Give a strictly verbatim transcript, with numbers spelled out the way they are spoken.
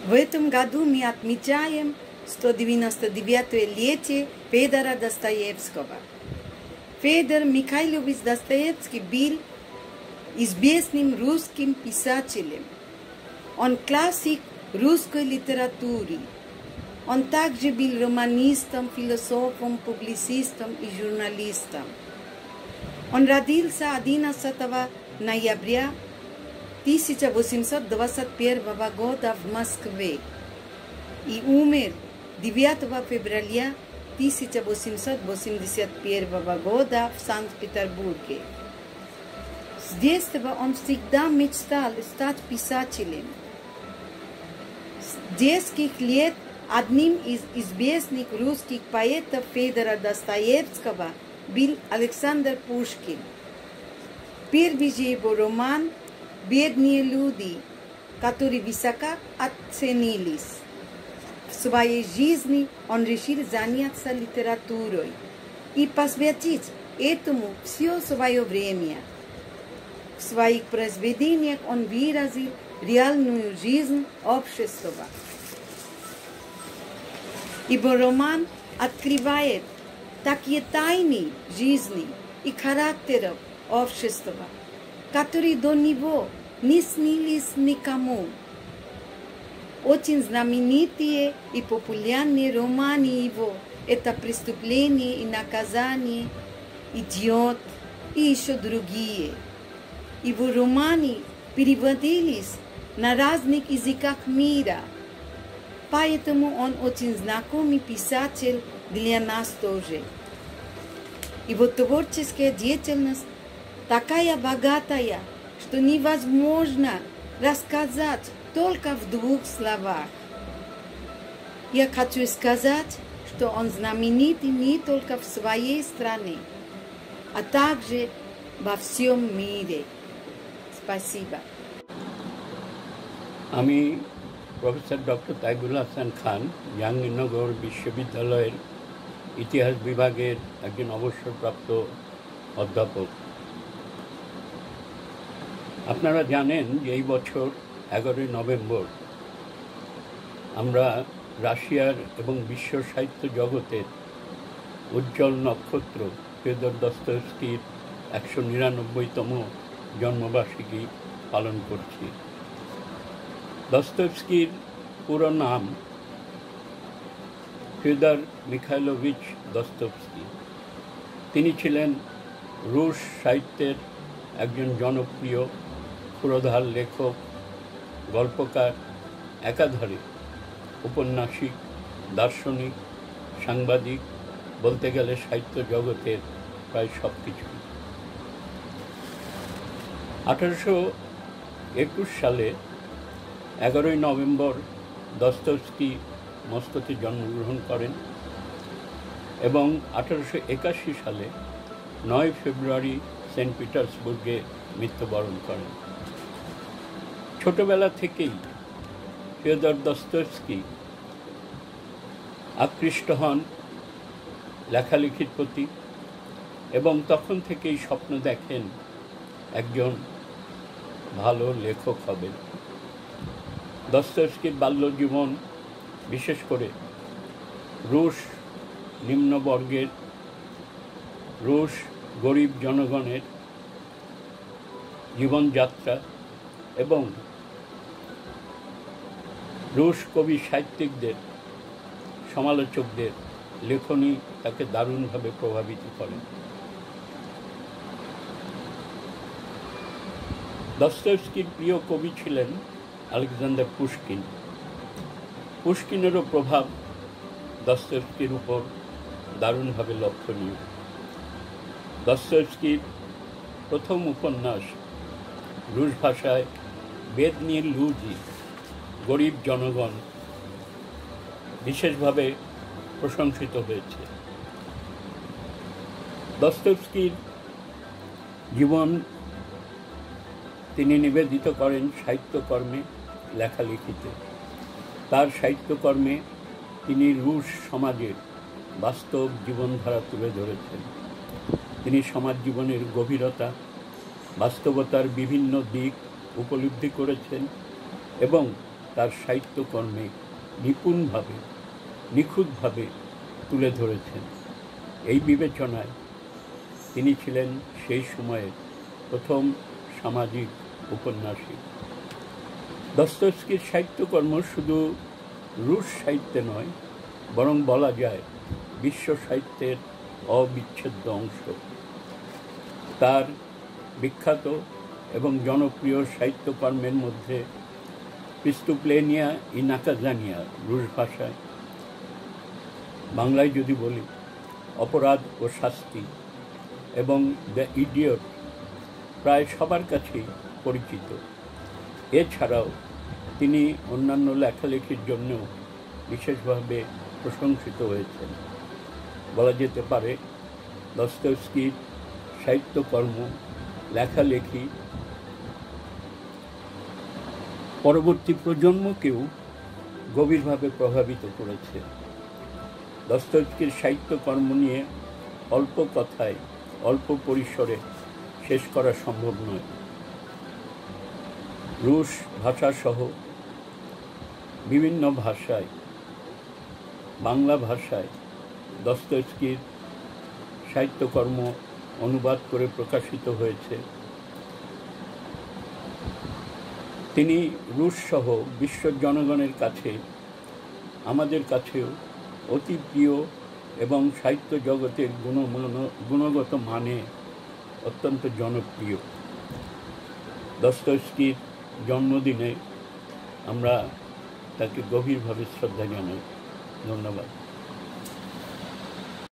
В этом году мы отмечаем сто девяносто девятое летие Федора Достоевского. Федор Михайлович Достоевский был известным русским писателем. Он классик русской литературы. Он также был романистом, философом, публицистом и журналистом. Он родился одиннадцатого ноября тысяча восемьсот двадцать первого года в Москве и умер девятого февраля тысяча восемьсот восемьдесят первого года в Санкт-Петербурге. С детства он всегда мечтал стать писателем. С детских лет одним из известных русских поэтов Федора Достоевского был Александр Пушкин. Первый же его роман «Бедные люди», которые высоко оценились. В своей жизни он решил заняться литературой и посвятить этому все свое время. В своих произведениях он выразил реальную жизнь общества. Его роман открывает такие тайны жизни и характеров общества, которые до него не снились никому. Очень знаменитые и популярные романы его – это «Преступление и наказание», «Идиот» и еще другие. Его романы переводились на разных языках мира, поэтому он очень знакомый писатель для нас тоже. Его творческая деятельность такая богатая, что невозможно рассказать только в двух словах. Я хочу сказать, что он знаменит не только в своей стране, а также во всем мире. Спасибо. আমি professor doctor Taibul Hasan Khan Jahangirnagar বিশ্ববিদ্যালয়ের ইতিহাস বিভাগের একজন অবসরপ্রাপ্ত অধ্যাপক। আপনারা জানেন যে এই বছর এগারোই নভেম্বর আমরা রাশিয়ার এবং বিশ্ব সাহিত্য জগতের উজ্জ্বল নক্ষত্র ফিওদর দস্তয়েভস্কির একশো নিরানব্বইতম জন্মবার্ষিকী পালন করছি। দস্তয়েভস্কির পুরো নাম ফিওদর মিখাইলোভিচ দস্তয়েভস্কি। তিনি ছিলেন রুশ সাহিত্যের একজন জনপ্রিয় পুরোধার লেখক, গল্পকার, একাধারে ঔপন্যাসিক, দার্শনিক, সাংবাদিক, বলতে গেলে সাহিত্য জগতের প্রায় সব কিছু। আঠারোশো একুশ সালে এগারোই নভেম্বর দস্তয়েভস্কি মস্কোতে জন্মগ্রহণ করেন এবং আঠারোশো একাশি সালে নয় ফেব্রুয়ারি সেন্ট পিটার্সবুর্গে মৃত্যুবরণ করেন। ছোটবেলা থেকেই ফিওদর দস্তয়েভস্কি আকৃষ্ট হন লেখালেখির প্রতি এবং তখন থেকেই স্বপ্ন দেখেন একজন ভালো লেখক হবেন। দস্তয়েভস্কির বাল্যজীবন বিশেষ করে রুশ নিম্নবর্গের, রুশ গরিব জনগণের জীবনযাত্রা এবং রুশ কবি সাহিত্যিকদের, সমালোচকদের লেখনী তাকে দারুণভাবে প্রভাবিত করে। দস্তয়েভস্কির প্রিয় কবি ছিলেন আলেকজান্ডার পুশকিন। পুশকিনেরও প্রভাব দস্তয়েভস্কির উপর দারুণভাবে লক্ষণীয়। দস্তয়েভস্কির প্রথম উপন্যাস রুশ ভাষায় বেদনিয়ে লুজি, গরিব জনগণ, বিশেষভাবে প্রশংসিত হয়েছে। দস্তয়েভস্কির জীবন তিনি নিবেদিত করেন সাহিত্যকর্মে, লেখালেখিতে। তার সাহিত্যকর্মে তিনি রুশ সমাজের বাস্তব জীবনধারা তুলে ধরেছেন। তিনি সমাজ জীবনের গভীরতা, বাস্তবতার বিভিন্ন দিক উপলব্ধি করেছেন এবং তার সাহিত্যকর্মে নিপুণভাবে নিখুঁতভাবে তুলে ধরেছেন। এই বিবেচনায় তিনি ছিলেন সেই সময়ের প্রথম সামাজিক ঔপন্যাসিক। দস্তয়েভস্কির সাহিত্যকর্ম শুধু রুশ সাহিত্যে নয়, বরং বলা যায় বিশ্ব সাহিত্যের অবিচ্ছেদ্য অংশ। তার বিখ্যাত এবং জনপ্রিয় সাহিত্যকর্মের মধ্যে প্রিস্তুপ্লেনিয়া ই নাকাজানিয়া রুশ ভাষায়, বাংলায় যদি বলি অপরাধ ও শাস্তি, এবং দ্য ইডিয়ট প্রায় সবার কাছেই পরিচিত। এছাড়াও তিনি অন্যান্য লেখালেখির জন্যও বিশেষভাবে প্রশংসিত হয়েছেন। বলা যেতে পারে দস্তয়েভস্কির সাহিত্যকর্ম, লেখালেখি পরবর্তী প্রজন্মকেও গভীরভাবে প্রভাবিত করেছে। দস্তয়েভস্কির সাহিত্যকর্ম নিয়ে অল্প কথায়, অল্প পরিসরে শেষ করা সম্ভব নয়। রুশ ভাষাসহ বিভিন্ন ভাষায়, বাংলা ভাষায় দস্তয়েভস্কির সাহিত্যকর্ম অনুবাদ করে প্রকাশিত হয়েছে। তিনি রুশসহ বিশ্ব জনগণের কাছে, আমাদের কাছেও অতি প্রিয় এবং সাহিত্য জগতের গুণমান গুণগত মানে অত্যন্ত জনপ্রিয়। দস্তয়েভস্কির জন্মদিনে আমরা তাকে গভীরভাবে শ্রদ্ধা জানাই। ধন্যবাদ।